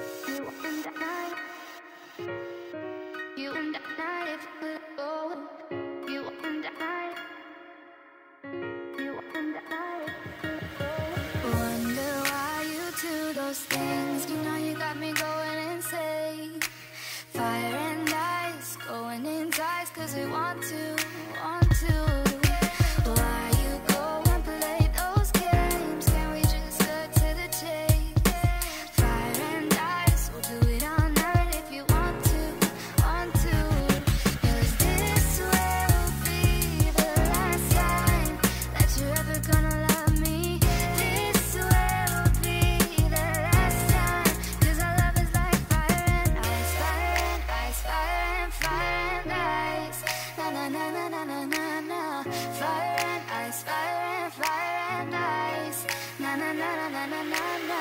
You and I, you and I, if we could go. You and I, you and I, if we could go. Wonder why you do those things. You know you got me going insane. Fire and ice, going in ties, 'cause we want to, want to. Why you go and play those games? Can we just cut to the chase? Fire and ice, we'll do it all night if you want to, want to. 'Cause this will be the last time that you're ever gonna love me. This will be the last time, 'cause our love is like fire and ice, fire and ice, fire and ice. Na na na na na na na na. Fire and ice, fire and ice. Na na na na na na na na.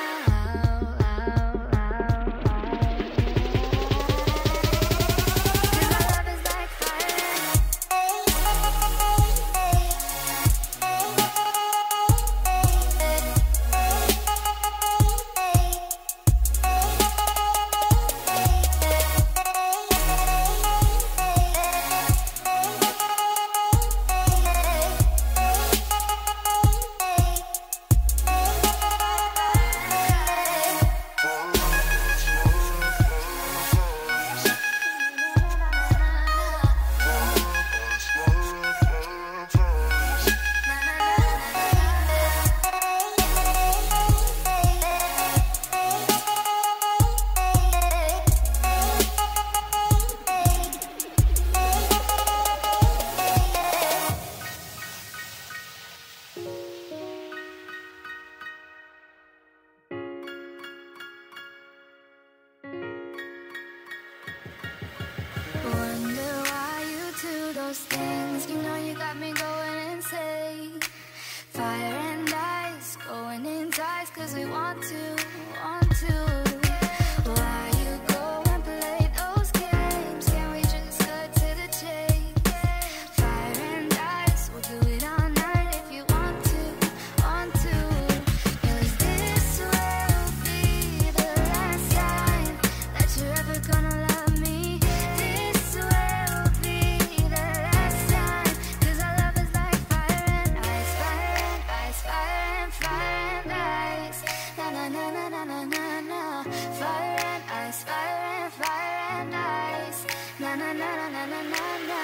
Wonder why you do those things. You know you got me going insane. Fire and ice, going in ties, 'cause we want to, want to. Why you go and play those games? Can we just cut to the chase? Fire and ice, we'll do it all night if you want to, want to. 'Cause this will be the last time that you're ever gonna love me. This will be the last time, 'cause our love is like fire and ice, fire and ice, fire and ice. Na na na na na na na na. Fire and ice, fire and ice. Na na na na na na na na.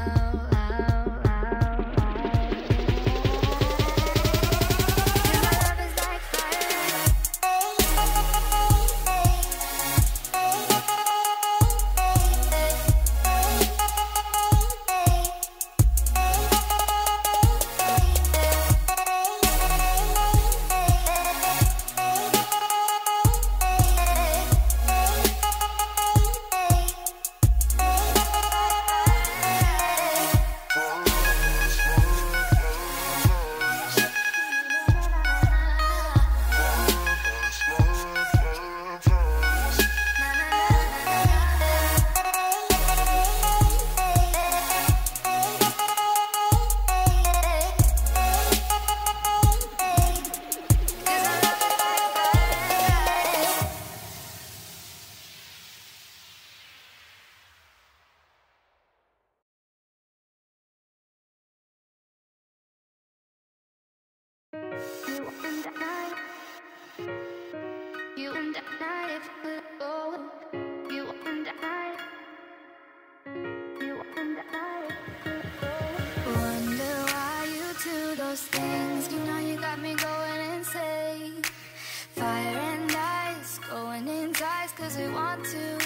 You and I, if we could go. You and I, you and I, if we could go. Wonder why you do those things. You know you got me going insane. Fire and ice, going in ties, 'cause we want to.